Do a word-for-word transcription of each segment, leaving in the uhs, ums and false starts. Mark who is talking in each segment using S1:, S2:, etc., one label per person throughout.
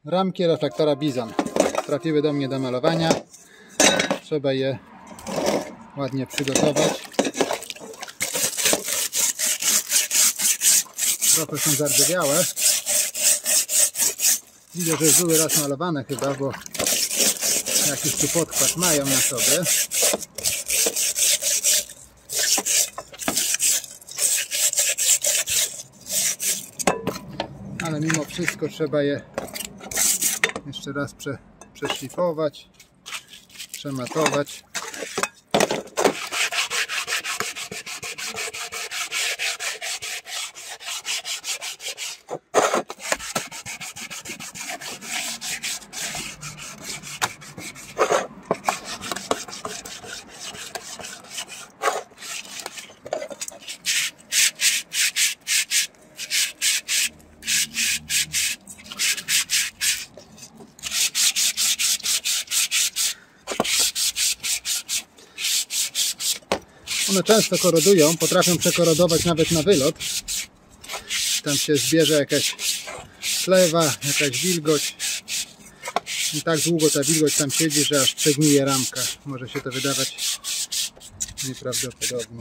S1: Ramki reflektora Bizon trafiły do mnie do malowania. Trzeba je ładnie przygotować. Trochę są zardzewiałe. Widzę, że już były raz malowane chyba, bo jakiś tu podkład mają na sobie. Ale mimo wszystko trzeba je jeszcze raz prze, przeszlifować, przematować. One często korodują, potrafią przekorodować nawet na wylot. Tam się zbierze jakaś plewa, jakaś wilgoć. I tak długo ta wilgoć tam siedzi, że aż przegnije ramka. Może się to wydawać nieprawdopodobne.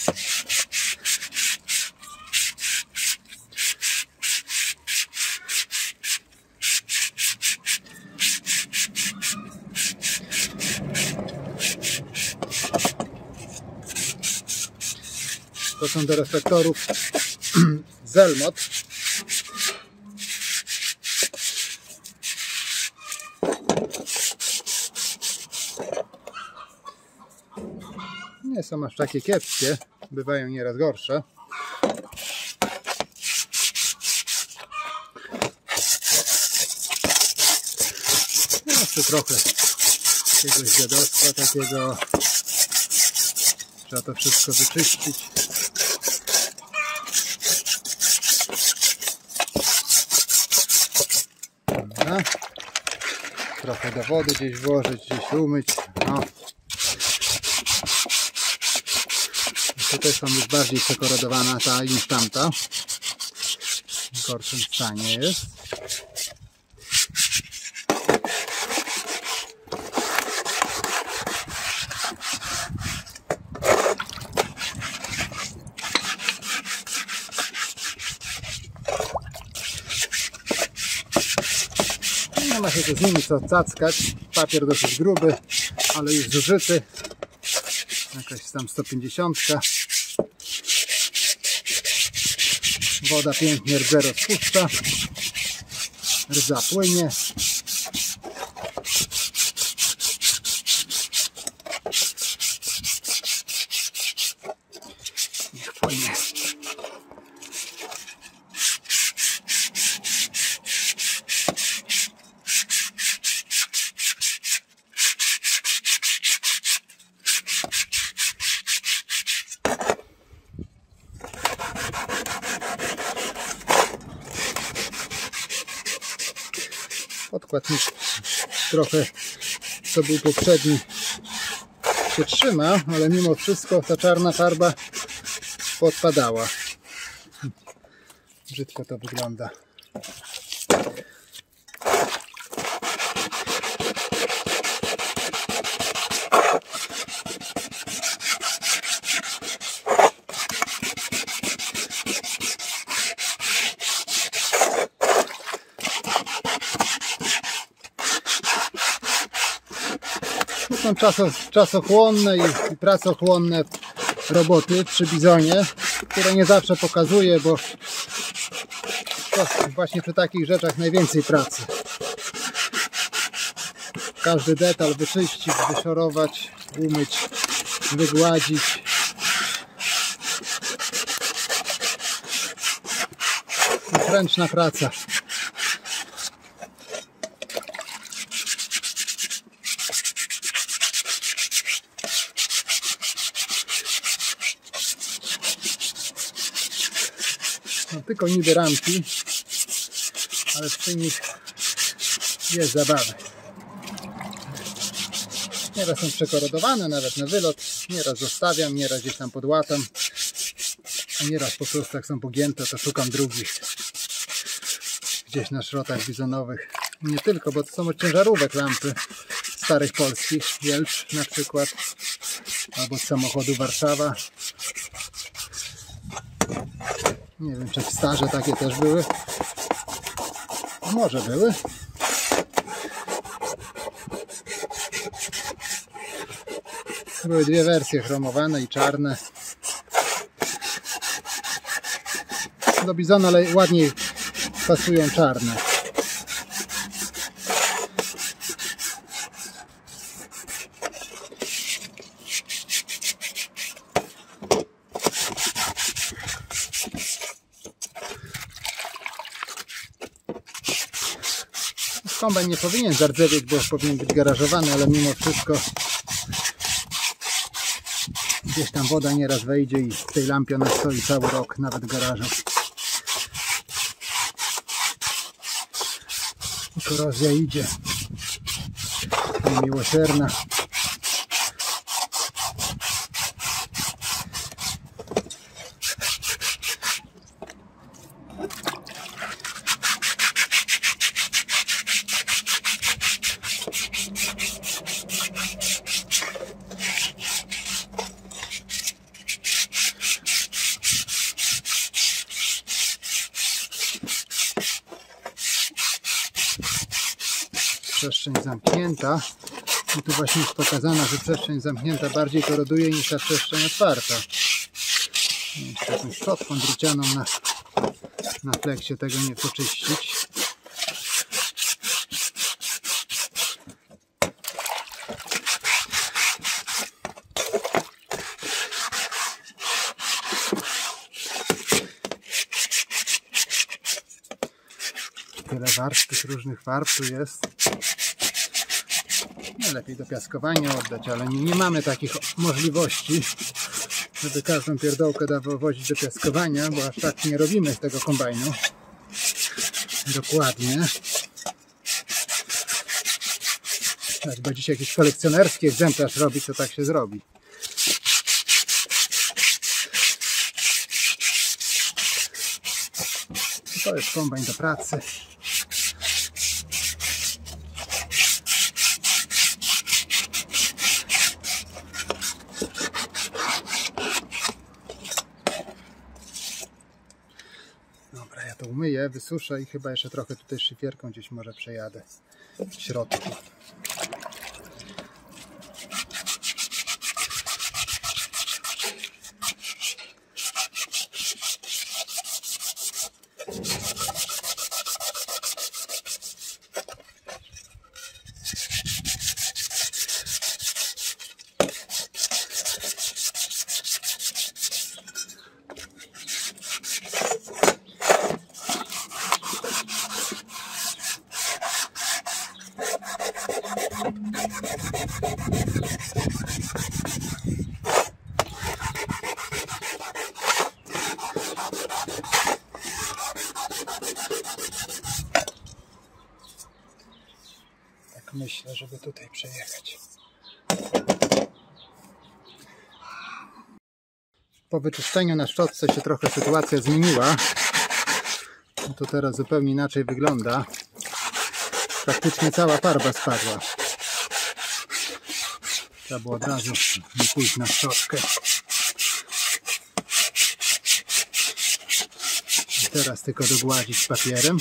S1: To są do reflektorów Zelmot. Nie są aż takie kiepskie, bywają nieraz gorsze. Jeszcze trochę jakiegoś dziadostwa takiego. Trzeba to wszystko wyczyścić. Dobra. Trochę do wody gdzieś włożyć, gdzieś umyć. No. Tutaj są już bardziej przekorodowana ta niż tamta. W gorszym stanie jest. Nie ma się tu z nimi co cackać. Papier dosyć gruby, ale już zużyty. Jakaś tam sto pięćdziesiąt. Woda pięknie rdze rozpuszcza. Rdza płynie. Niech płynie. Podkład mi trochę, co był poprzedni, się trzyma, ale mimo wszystko ta czarna farba podpadała. Brzydko to wygląda. To są czaso, czasochłonne i, i pracochłonne roboty przy Bizonie, które nie zawsze pokazuję, bo to właśnie przy takich rzeczach najwięcej pracy. Każdy detal wyczyścić, wyszorować, umyć, wygładzić. Ręczna praca. No, tylko niby ramki, ale przy nich jest zabawy. Nieraz są przekorodowane, nawet na wylot. Nieraz zostawiam, nieraz gdzieś tam podłatam. A nieraz po prostu jak są pogięte, to szukam drugich. Gdzieś na szrotach bizonowych. Nie tylko, bo to są od ciężarówek lampy starych polskich, Jelcz na przykład, albo z samochodu Warszawa. Nie wiem, czy w Starze takie też były. Może były. Były dwie wersje, chromowane i czarne. Do Bizona ładniej pasują czarne. Kombajn nie powinien zardzewieć, bo powinien być garażowany, ale mimo wszystko gdzieś tam woda nieraz wejdzie i w tej lampie ona stoi cały rok, nawet w garażu. I korozja idzie. Niemiłosierna. Przestrzeń zamknięta. I tu właśnie jest pokazana, że przestrzeń zamknięta bardziej koroduje niż ta przestrzeń otwarta. Jeszcze jakąś szczotką drucianą na, na fleksie tego nie poczyścić. Tyle warstw, tych różnych farb tu jest. Nie, lepiej do piaskowania oddać, ale nie, nie mamy takich możliwości, żeby każdą pierdołkę dowozić do piaskowania, bo aż tak nie robimy z tego kombajnu. Dokładnie. Jak będzie jakiś kolekcjonerski egzemplarz robić, to tak się zrobi. To jest kombajn do pracy. Dobra, ja to umyję, wysuszę i chyba jeszcze trochę tutaj szyfierką gdzieś może przejadę w środku. Tak myślę, żeby tutaj przejechać. Po wyczyszczeniu na szczotce się trochę sytuacja zmieniła. To teraz zupełnie inaczej wygląda. Praktycznie cała farba spadła. Trzeba było od razu nie pójść na szczotkę. I teraz tylko dogładzić papierem.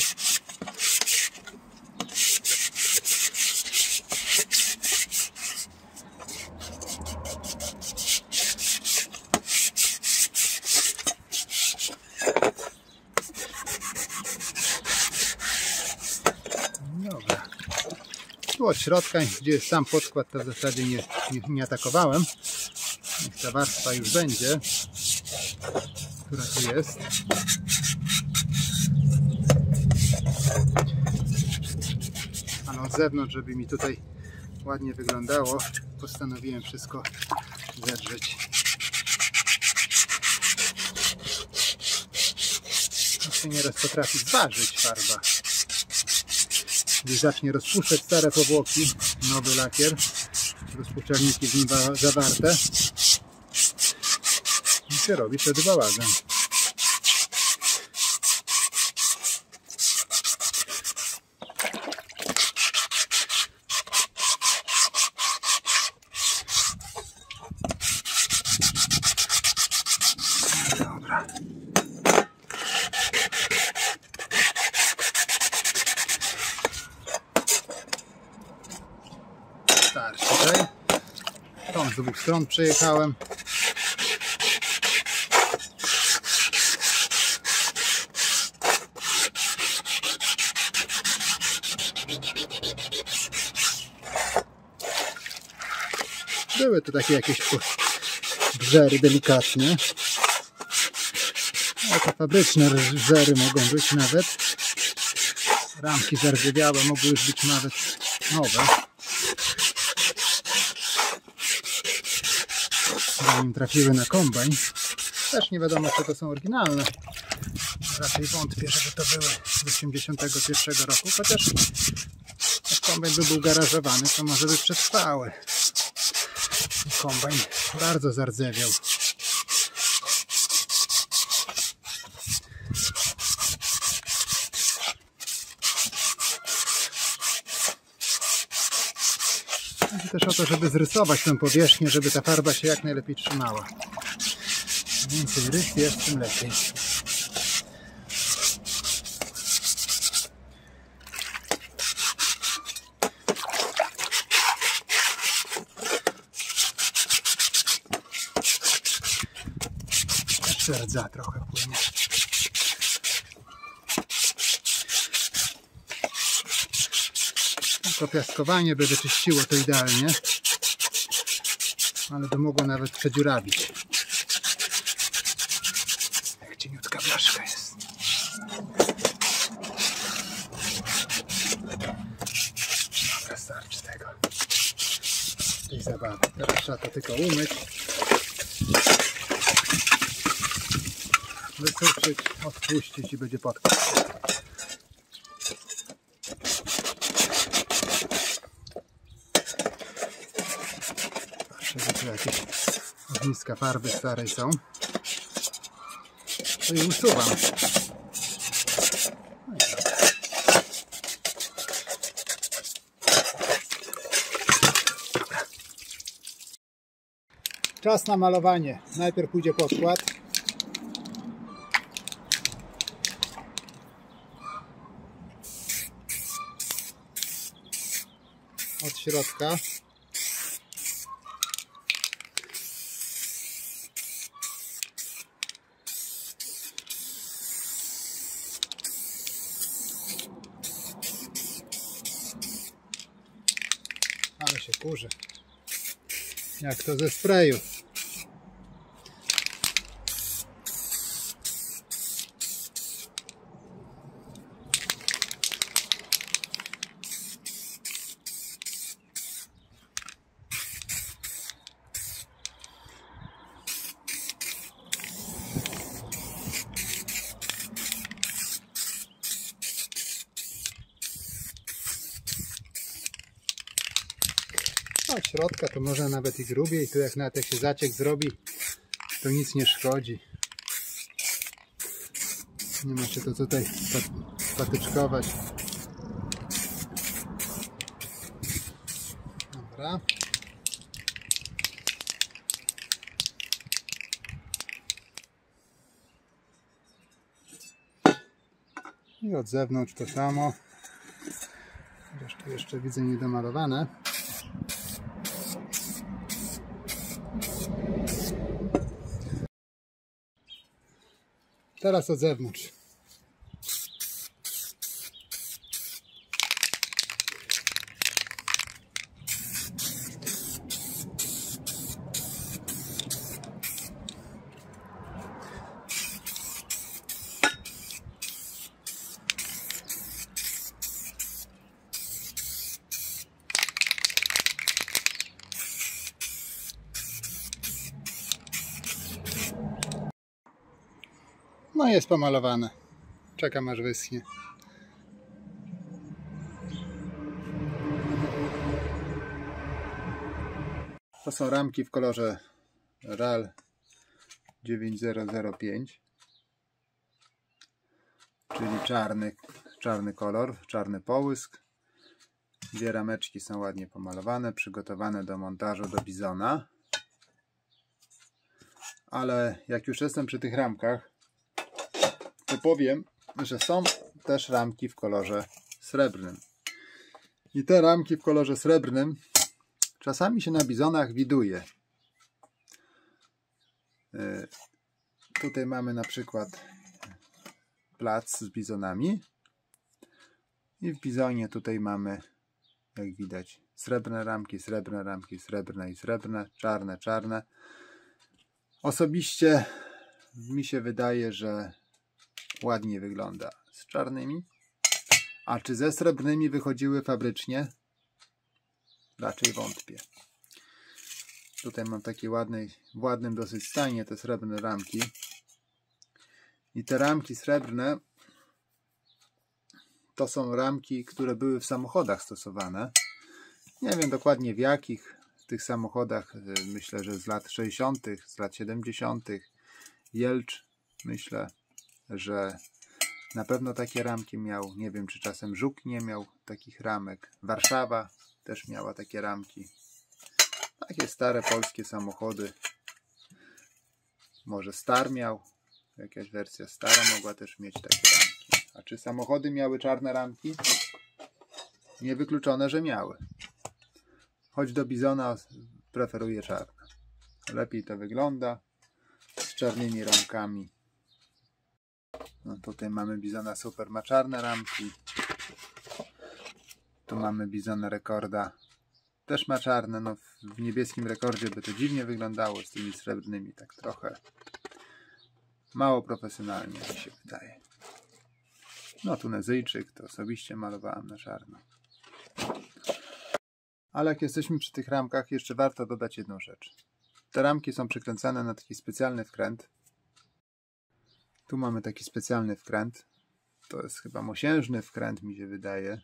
S1: Dobra. Tu od środka, gdzie jest sam podkład, to w zasadzie nie, nie, nie atakowałem. Niech ta warstwa już będzie, która tu jest. Ale od zewnątrz, żeby mi tutaj ładnie wyglądało, postanowiłem wszystko zedrzeć. To się nieraz potrafi zważyć farba. Gdy zacznie rozpuszczać stare powłoki, nowy lakier, rozpuszczalniki w nim zawarte, i się robi wtedy bałagan. z dwóch stron przejechałem. Były to takie jakieś brzery delikatne. A to fabryczne brzery mogą być nawet. Ramki zardzewiałe mogły już być nawet nowe. Zanim trafiły na kombajn. Też nie wiadomo, czy to są oryginalne. Raczej wątpię, żeby to były z osiemdziesiątego pierwszego roku. Chociaż jak kombajn by był garażowany, to może by przetrwały. Kombajn bardzo zardzewiał. Chodzi też o to, żeby zrysować tę powierzchnię, żeby ta farba się jak najlepiej trzymała. Im więcej rys jest, tym lepiej. Jeszcze rdza trochę płynie. To piaskowanie by wyczyściło to idealnie, ale by mogło nawet przedziurawić. Jak cieniutka blaszka jest. Dobra, starczy tego. Tej zabawy. Teraz trzeba to tylko umyć. Wysuszyć, odpuścić i będzie podkład. Patrzę, że tu jakieś ogniska farby starej są. To je usuwam. No i dobra. Dobra. Czas na malowanie. Najpierw pójdzie podkład. Od środka. Ale się kurzy. Jak to ze sprayu. Od środka to może nawet i grubiej, tu jak nawet jak się zaciek zrobi, to nic nie szkodzi. Nie ma się to tutaj patyczkować. Dobra. I od zewnątrz to samo. Chociaż tu jeszcze widzę niedomalowane. Teraz od zewnątrz. No jest pomalowane. Czekam aż wyschnie. To są ramki w kolorze R A L dziewięć zero zero pięć, czyli czarny, czarny kolor, czarny połysk. Dwie rameczki są ładnie pomalowane, przygotowane do montażu do bizona. Ale jak już jestem przy tych ramkach, to powiem, że są też ramki w kolorze srebrnym. I te ramki w kolorze srebrnym czasami się na bizonach widuje. Tutaj mamy na przykład plac z bizonami. I w bizonie tutaj mamy, jak widać, srebrne ramki, srebrne ramki, srebrne i srebrne, czarne, czarne. Osobiście mi się wydaje, że ładnie wygląda z czarnymi. A czy ze srebrnymi wychodziły fabrycznie? Raczej wątpię. Tutaj mam takie ładne, w ładnym dosyć stanie te srebrne ramki. I te ramki srebrne to są ramki, które były w samochodach stosowane. Nie wiem dokładnie w jakich. W tych samochodach, myślę, że z lat sześćdziesiątych, z lat siedemdziesiątych. Jelcz, myślę, że na pewno takie ramki miał. Nie wiem, czy czasem Żuk nie miał takich ramek. Warszawa też miała takie ramki. Takie stare polskie samochody. Może Star miał. Jakaś wersja stara mogła też mieć takie ramki. A czy samochody miały czarne ramki? Niewykluczone, że miały. Choć do bizona preferuję czarne. Lepiej to wygląda z czarnymi ramkami. No tutaj mamy bizona Super, ma czarne ramki. Tu mamy bizona Rekorda. Też ma czarne. No w niebieskim Rekordzie by to dziwnie wyglądało z tymi srebrnymi. Tak trochę mało profesjonalnie mi się wydaje. No Tunezyjczyk to osobiście malowałem na czarno. Ale jak jesteśmy przy tych ramkach, jeszcze warto dodać jedną rzecz. Te ramki są przykręcane na taki specjalny wkręt. Tu mamy taki specjalny wkręt. To jest chyba mosiężny wkręt, mi się wydaje.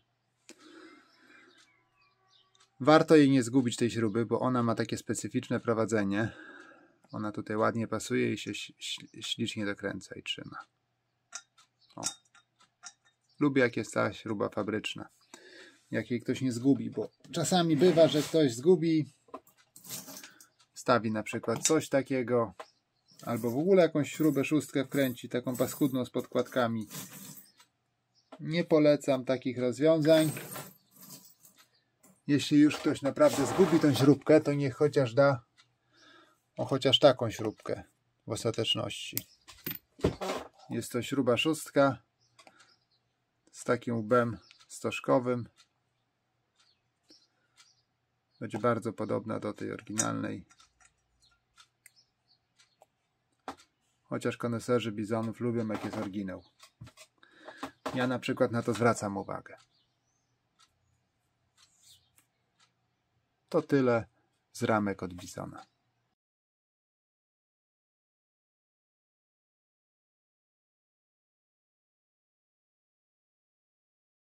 S1: Warto jej nie zgubić, tej śruby, bo ona ma takie specyficzne prowadzenie. Ona tutaj ładnie pasuje i się ślicznie dokręca i trzyma. O. Lubię, jak jest ta śruba fabryczna. Jak jej ktoś nie zgubi, bo czasami bywa, że ktoś zgubi, stawi na przykład coś takiego, albo w ogóle jakąś śrubę szóstkę wkręci, taką paskudną z podkładkami. Nie polecam takich rozwiązań. Jeśli już ktoś naprawdę zgubi tą śrubkę, to niech chociaż da o chociaż taką śrubkę w ostateczności. Jest to śruba szóstka z takim łbem stożkowym. Będzie bardzo podobna do tej oryginalnej. Chociaż koneserzy bizonów lubią, jak jest oryginał. Ja na przykład na to zwracam uwagę. To tyle z ramek od bizona.